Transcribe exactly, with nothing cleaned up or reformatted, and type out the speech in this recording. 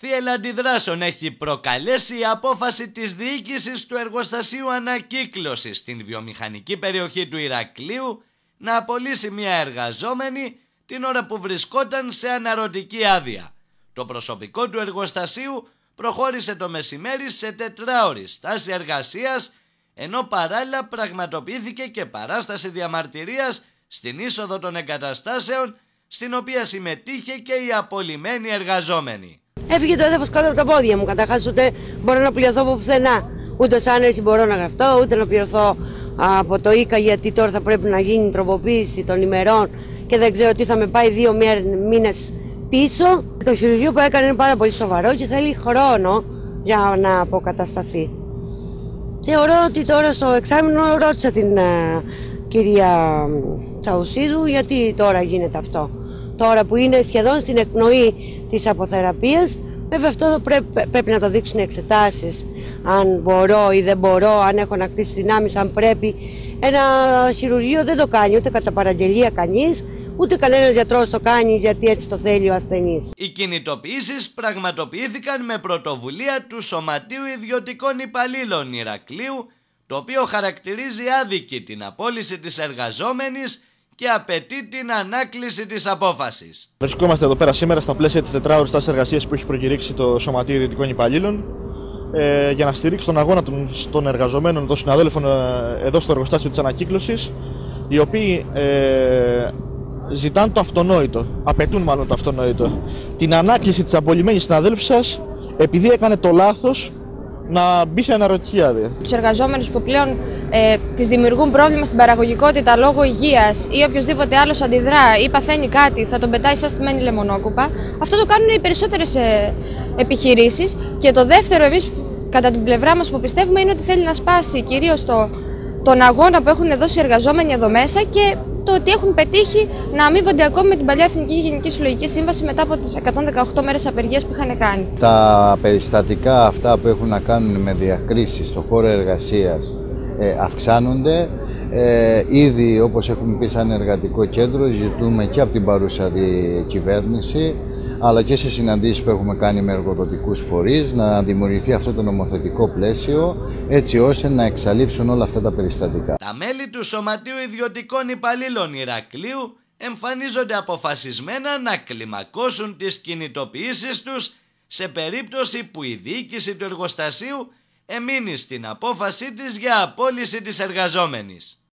θύελλα αντιδράσεων έχει προκαλέσει η απόφαση της διοίκησης του εργοστασίου ανακύκλωσης στην βιομηχανική περιοχή του Ηρακλείου να απολύσει μια εργαζόμενη την ώρα που βρισκόταν σε αναρωτική άδεια. Το προσωπικό του εργοστασίου προχώρησε το μεσημέρι σε τετράωρη στάση εργασίας, ενώ παράλληλα πραγματοποιήθηκε και παράσταση διαμαρτυρίας στην είσοδο των εγκαταστάσεων, στην οποία συμμετείχε και η απολυμένη εργαζόμενη. Έφυγε το έδαφος κάτω από τα πόδια μου. Καταρχάς, ούτε μπορώ να πληρωθώ από πουθενά. Ούτε ως άνεση μπορώ να γραφτώ, ούτε να πληρωθώ από το ΙΚΑ, γιατί τώρα θα πρέπει να γίνει τροποποίηση των ημερών και δεν ξέρω τι θα με πάει δύο μήνες πίσω. Το χειρουργείο που έκανε είναι πάρα πολύ σοβαρό και θέλει χρόνο για να αποκατασταθεί. Θεωρώ ότι τώρα στο εξάμηνο ρώτησα την uh, κυρία Τσαουσίδου γιατί τώρα γίνεται αυτό. Τώρα που είναι σχεδόν στην εκπνοή της αποθεραπείας, βέβαια αυτό πρέπει, πρέπει να το δείξουν εξετάσεις, αν μπορώ ή δεν μπορώ, αν έχω ανακτήσει δυνάμεις, αν πρέπει. Ένα χειρουργείο δεν το κάνει ούτε κατά παραγγελία κανείς, ούτε κανένας γιατρός το κάνει γιατί έτσι το θέλει ο ασθενής. Οι κινητοποιήσεις πραγματοποιήθηκαν με πρωτοβουλία του Σωματείου Ιδιωτικών Υπαλλήλων Ηρακλείου, το οποίο χαρακτηρίζει άδικη την απόλυση της εργαζόμενης και απαιτεί την ανάκληση της απόφασης. Βρισκόμαστε εδώ πέρα σήμερα στα πλαίσια της τετράωρης στάσης εργασίας που έχει προκηρύξει το Σωματείο Ιδιωτικών Υπαλλήλων ε, για να στηρίξει τον αγώνα των, των εργαζομένων, των συναδέλφων ε, εδώ στο εργοστάσιο της ανακύκλωσης, οι οποίοι ε, ζητάνε το αυτονόητο, απαιτούν μάλλον το αυτονόητο, την ανάκληση της απολυμένης συναδέλφου σας επειδή έκανε το λάθος να μπει σε αναρωτική άδεια. Τους εργαζόμενους που πλέον ε, τις δημιουργούν πρόβλημα στην παραγωγικότητα λόγω υγείας ή οποιοδήποτε άλλος αντιδρά ή παθαίνει κάτι, θα τον πετάει σαν στημένη λεμονόκουπα. Αυτό το κάνουν οι περισσότερες ε, επιχειρήσεις. Και το δεύτερο, εμείς κατά την πλευρά μας που πιστεύουμε, είναι ότι θέλει να σπάσει κυρίως το, τον αγώνα που έχουν δώσει οι εργαζόμενοι εδώ μέσα και το ότι έχουν πετύχει να αμείβονται ακόμη με την παλιά Εθνική Γενική Συλλογική Σύμβαση μετά από τις εκατόν δεκαοκτώ μέρες απεργίας που είχαν κάνει. Τα περιστατικά αυτά που έχουν να κάνουν με διακρίσεις στον χώρο εργασίας ε, αυξάνονται. Ε, ήδη, όπως έχουμε πει, σαν εργατικό κέντρο ζητούμε και από την παρούσα κυβέρνηση αλλά και σε συναντήσεις που έχουμε κάνει με εργοδοτικούς φορείς να δημιουργηθεί αυτό το νομοθετικό πλαίσιο έτσι ώστε να εξαλείψουν όλα αυτά τα περιστατικά. Τα μέλη του Σωματείου Ιδιωτικών Υπαλλήλων Ηρακλείου εμφανίζονται αποφασισμένα να κλιμακώσουν τις κινητοποιήσεις τους σε περίπτωση που η διοίκηση του εργοστασίου εμείνει στην απόφασή της για απόλυση της εργαζόμενης.